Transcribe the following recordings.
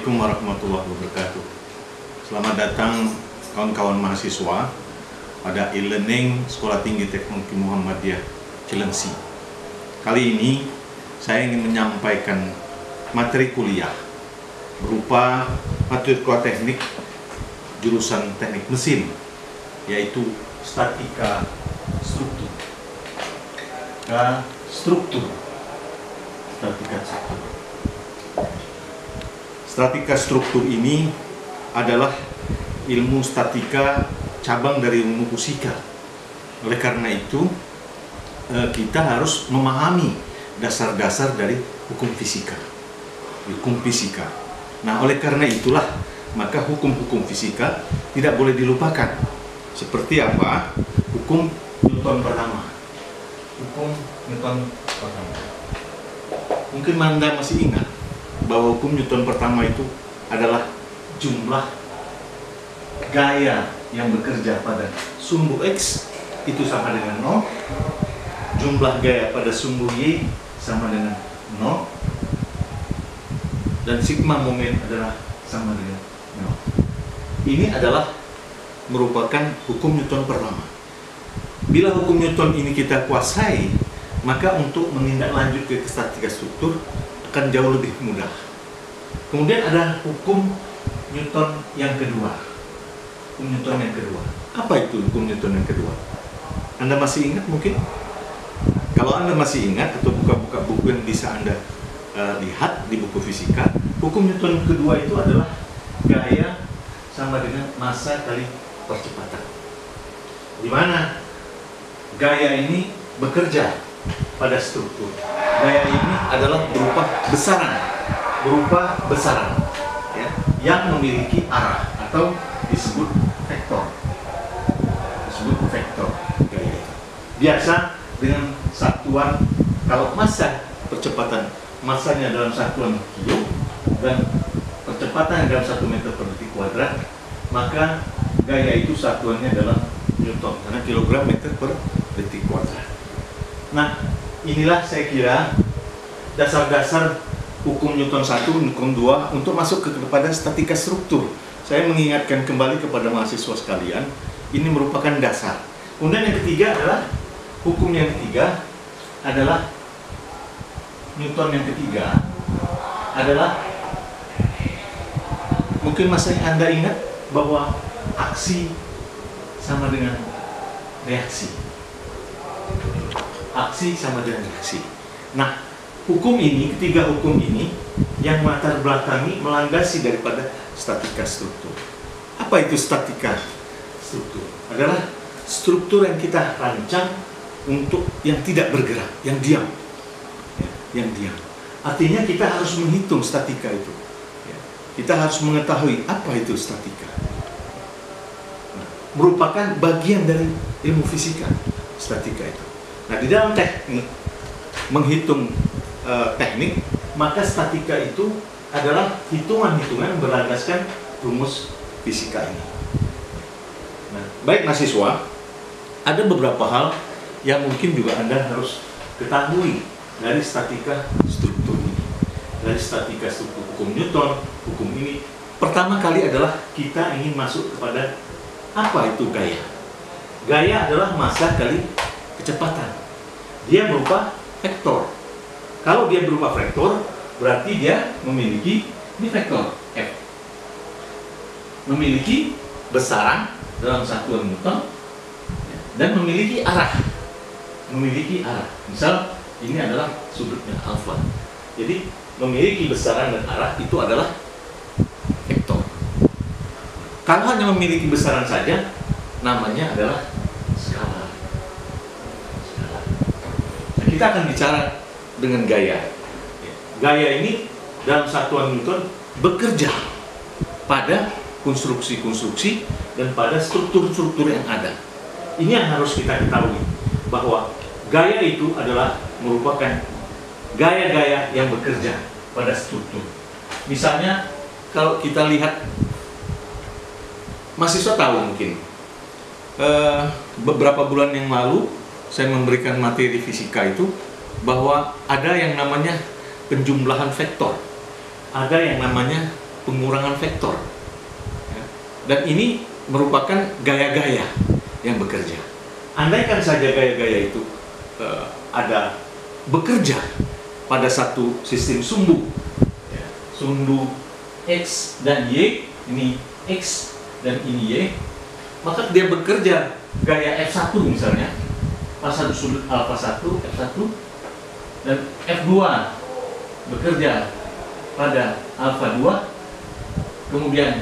Assalamualaikum warahmatullahi wabarakatuh. Selamat datang kawan-kawan mahasiswa pada e-learning Sekolah Tinggi Teknologi Muhammadiyah Cilengsi. Kali ini saya ingin menyampaikan materi kuliah berupa materi kuliah teknik jurusan teknik mesin, yaitu statika struktur. Statika struktur ini adalah ilmu statika cabang dari ilmu fisika. Oleh karena itu, kita harus memahami dasar-dasar dari hukum fisika. Nah, oleh karena itulah, maka hukum-hukum fisika tidak boleh dilupakan. Seperti apa? Hukum Newton pertama. Mungkin Anda masih ingat bahwa hukum Newton pertama itu adalah jumlah gaya yang bekerja pada sumbu X itu sama dengan 0, jumlah gaya pada sumbu Y sama dengan 0, dan sigma momen adalah sama dengan 0. Ini adalah merupakan hukum Newton pertama. Bila hukum Newton ini kita kuasai, maka untuk menindaklanjut ke statika struktur akan jauh lebih mudah. Kemudian ada hukum Newton yang kedua. Apa itu hukum Newton yang kedua? Anda masih ingat mungkin? Kalau Anda masih ingat atau buka-buka buku yang bisa Anda lihat di buku fisika, hukum Newton yang kedua itu adalah gaya sama dengan massa kali percepatan. Di mana gaya ini bekerja pada struktur. Gaya ini adalah berupa besaran, ya, yang memiliki arah atau disebut vektor. Gaya itu biasa dengan satuan, kalau massa percepatan massanya dalam satuan kilo dan percepatan dalam 1 meter per detik kuadrat, maka gaya itu satuannya dalam Newton karena kilogram meter per detik kuadrat. Nah, inilah saya kira dasar-dasar hukum Newton 1, hukum 2 untuk masuk kepada statika struktur. Saya mengingatkan kembali kepada mahasiswa sekalian, ini merupakan dasar. Kemudian yang ketiga adalah hukum yang ketiga adalah Newton yang ketiga adalah, mungkin masih Anda ingat bahwa aksi sama dengan reaksi. Nah, hukum ini, ketiga hukum ini yang latar belakangi melandasi daripada statika struktur. Apa itu statika struktur? Adalah struktur yang kita rancang untuk yang tidak bergerak, yang diam. Artinya kita harus menghitung statika itu. Kita harus mengetahui apa itu statika. Merupakan bagian dari ilmu fisika, statika itu. Nah, di dalam teknik menghitung teknik, maka statika itu adalah hitungan-hitungan berlandaskan rumus fisika ini. Nah, baik mahasiswa, ada beberapa hal yang mungkin juga Anda harus ketahui dari statika struktur ini. Dari statika struktur hukum Newton, hukum ini. Pertama kali adalah kita ingin masuk kepada apa itu gaya. Gaya adalah massa kali kecepatan. Dia berupa vektor. Kalau dia berupa vektor, berarti dia memiliki ini vektor F. Memiliki besaran dalam satuan Newton dan memiliki arah. Misal ini adalah sudutnya alfa. Jadi memiliki besaran dan arah itu adalah vektor. Kalau hanya memiliki besaran saja, namanya adalah skalar. Nah, kita akan bicara dengan gaya. Gaya ini dalam satuan Newton bekerja pada konstruksi-konstruksi dan pada struktur-struktur yang ada. Ini yang harus kita ketahui, bahwa gaya itu adalah merupakan gaya-gaya yang bekerja pada struktur. Misalnya, kalau kita lihat, mahasiswa tahu mungkin, beberapa bulan yang lalu saya memberikan materi fisika itu, bahwa ada yang namanya penjumlahan vektor, ada yang namanya pengurangan vektor. Ya. Dan ini merupakan gaya-gaya yang bekerja. Andaikan saja gaya-gaya itu ada bekerja pada satu sistem sumbu, ya, sumbu X dan Y, ini X dan ini Y, maka dia bekerja gaya F1 misalnya, pada sudut alfa 1, F1, dan F2 bekerja pada alfa 2, kemudian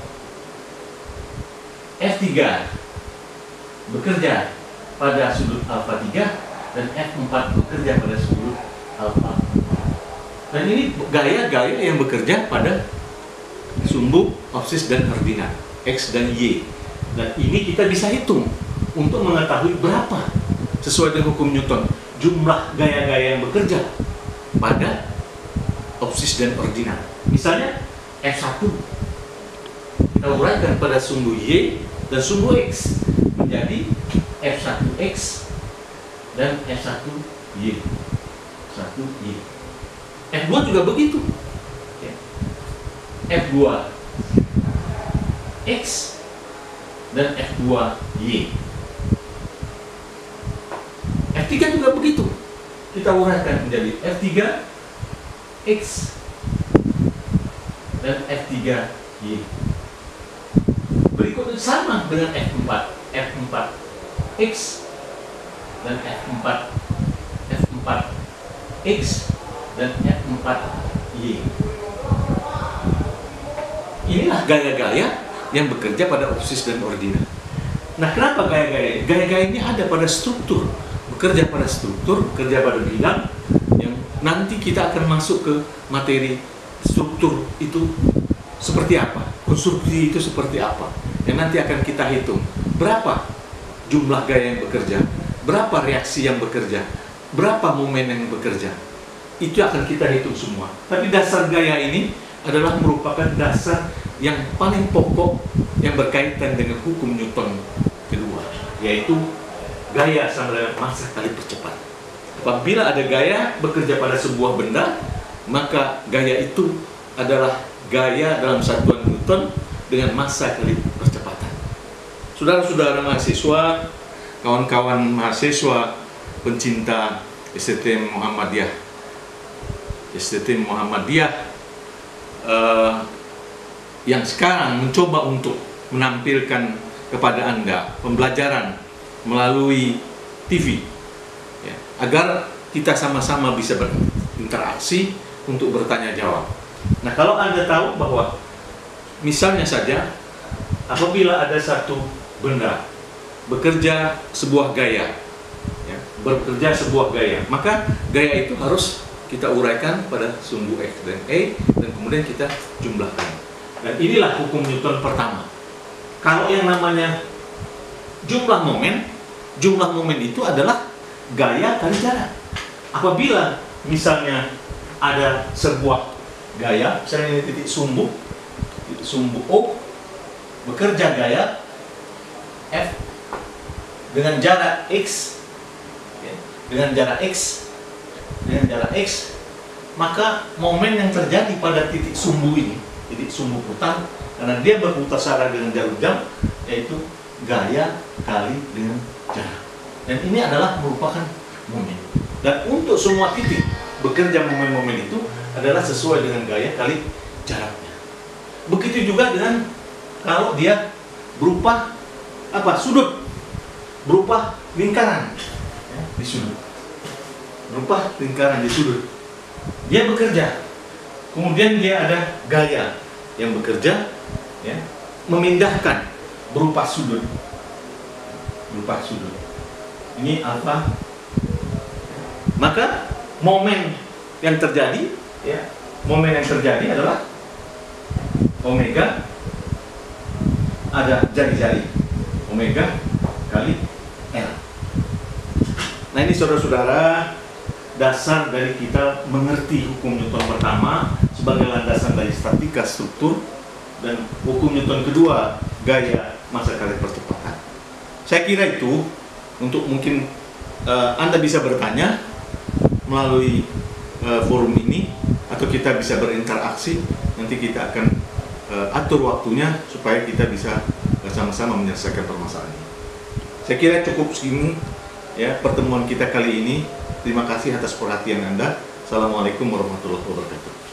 F3 bekerja pada sudut alfa 3, dan F4 bekerja pada sudut alfa. Dan ini gaya-gaya yang bekerja pada sumbu, absis, dan ordinat X dan Y. Dan ini kita bisa hitung untuk mengetahui berapa, sesuai dengan hukum Newton, jumlah gaya-gaya yang bekerja pada absis dan ordinat. Misalnya F1 kita uraikan pada sumbu Y dan sumbu X menjadi F1X dan F1Y. 1Y. F2 juga begitu. F2X dan F2Y. F3 juga begitu. Kita uraikan menjadi F3X dan F3Y. Berikutnya sama dengan F4. F4X dan F4X dan F4Y. Inilah gaya-gaya yang bekerja pada absis dan ordinat. Nah, kenapa gaya-gaya? Gaya-gaya ini ada pada struktur, bekerja pada struktur, bekerja pada bidang yang nanti kita akan masuk ke materi struktur itu seperti apa, konstruksi itu seperti apa, yang nanti akan kita hitung berapa jumlah gaya yang bekerja, berapa reaksi yang bekerja, berapa momen yang bekerja. Itu akan kita hitung semua. Tapi dasar gaya ini adalah merupakan dasar yang paling pokok yang berkaitan dengan hukum Newton kedua, yaitu gaya sama dengan massa kali percepatan. Apabila ada gaya bekerja pada sebuah benda, maka gaya itu adalah gaya dalam satuan Newton dengan massa kali percepatan. Saudara-saudara mahasiswa, kawan-kawan mahasiswa pencinta STM Muhammadiyah yang sekarang mencoba untuk menampilkan kepada Anda pembelajaran melalui TV, ya, agar kita sama-sama bisa berinteraksi untuk bertanya jawab. Nah, kalau Anda tahu bahwa misalnya saja apabila ada satu benda bekerja sebuah gaya, ya, maka gaya itu harus kita uraikan pada sumbu X dan E, dan kemudian kita jumlahkan. Dan inilah hukum Newton pertama. Kalau yang namanya jumlah momen itu adalah gaya kali jarak. Apabila misalnya ada sebuah gaya, misalnya ini titik sumbu O, bekerja gaya F dengan jarak X, ya, dengan jarak X, maka momen yang terjadi pada titik sumbu ini, titik sumbu putar, karena dia berputar searah dengan jarum jam, yaitu gaya kali dengan jarak. Dan ini adalah merupakan momen. Dan untuk semua titik bekerja momen-momen itu adalah sesuai dengan gaya kali jaraknya. Begitu juga dengan kalau dia berupa sudut, berupa lingkaran, ya, di sudut, berupa lingkaran di sudut. Dia bekerja, kemudian dia ada gaya yang bekerja, ya, memindahkan berupa sudut, ini alfa. Maka momen yang terjadi, ya, adalah omega, ada jari-jari omega kali L. Nah, ini saudara-saudara dasar dari kita mengerti hukum Newton pertama sebagai landasan dari statika struktur, dan hukum Newton kedua gaya massa kali percepatan. Saya kira itu untuk mungkin Anda bisa bertanya melalui forum ini, atau kita bisa berinteraksi. Nanti kita akan atur waktunya supaya kita bisa sama-sama menyelesaikan permasalahan ini. Saya kira cukup segini ya pertemuan kita kali ini. Terima kasih atas perhatian Anda. Assalamualaikum warahmatullahi wabarakatuh.